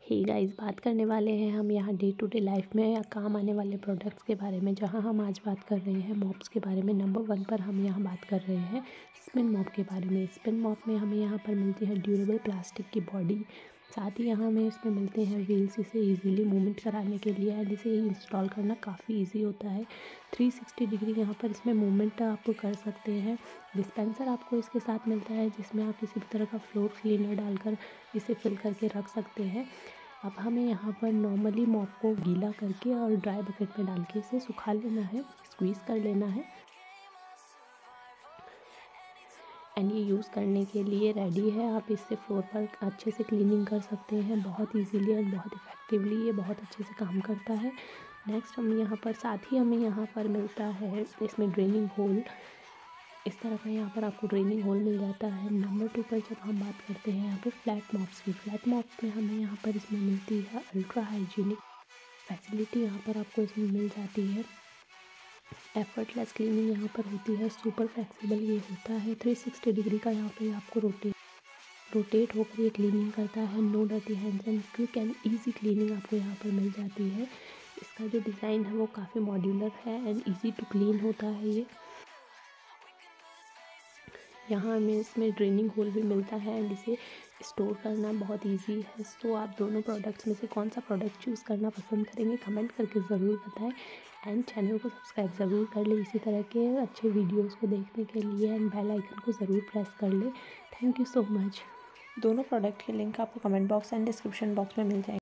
Hey guys, बात करने वाले हैं हम यहाँ डे टू डे लाइफ में या काम आने वाले प्रोडक्ट्स के बारे में। जहाँ हम आज बात कर रहे हैं मॉप्स के बारे में। नंबर 1 पर हम यहाँ बात कर रहे हैं स्पिन मॉप के बारे में। स्पिन मॉप में हमें यहाँ पर मिलती है ड्यूरेबल प्लास्टिक की बॉडी, साथ ही यहाँ हमें इसमें मिलते हैं व्हील्स इसे इजीली मूवमेंट कराने के लिए, एंड इसे इंस्टॉल करना काफ़ी इजी होता है। 360 डिग्री यहाँ पर इसमें मूवमेंट आप कर सकते हैं। डिस्पेंसर आपको इसके साथ मिलता है जिसमें आप किसी भी तरह का फ्लोर क्लीनर डालकर इसे फिल करके रख सकते हैं। अब हमें यहाँ पर नॉर्मली मॉप को गीला करके और ड्राई बकेट में डाल के इसे सुखा लेना है, स्क्वीज़ कर लेना है, एंड ये यूज़ करने के लिए रेडी है। आप इससे फ्लोर पर अच्छे से क्लीनिंग कर सकते हैं बहुत इजीली एंड बहुत इफ़ेक्टिवली। ये बहुत अच्छे से काम करता है। नेक्स्ट हम यहाँ पर साथ ही हमें यहाँ पर मिलता है इसमें ड्रेनिंग होल। इस तरह का यहाँ पर आपको ड्रेनिंग होल मिल जाता है। नंबर 2 पर जब हम बात करते हैं यहाँ पे फ्लैट मॉप्स की, फ्लैट मॉप्स में हमें यहाँ पर इसमें मिलती है अल्ट्रा हाइजीनिक फैसिलिटी। यहाँ पर आपको इसमें मिल जाती है। एफर्टलेस क्लीनिंग यहाँ पर होती है। सुपर फ्लेक्सिबल ये होता है। 360 डिग्री का यहाँ पे आपको रोटेट होकर ये क्लीनिंग करता है। No dirty hands and quick and easy cleaning आपको यहाँ पर मिल जाती है। इसका जो डिज़ाइन है वो काफ़ी मॉड्यूलर है एंड ईजी टू क्लीन होता है। ये यहाँ हमें इसमें ड्रेनिंग होल भी मिलता है एंड इसे स्टोर करना बहुत इजी है। सो आप दोनों प्रोडक्ट्स में से कौन सा प्रोडक्ट चूज़ करना पसंद करेंगे कमेंट करके ज़रूर बताएं, एंड चैनल को सब्सक्राइब ज़रूर कर लें इसी तरह के अच्छे वीडियोस को देखने के लिए, एंड बेल आइकन को ज़रूर प्रेस कर लें। Thank you so much. दोनों प्रोडक्ट के लिंक आपको comment box and description box में मिल जाएंगे।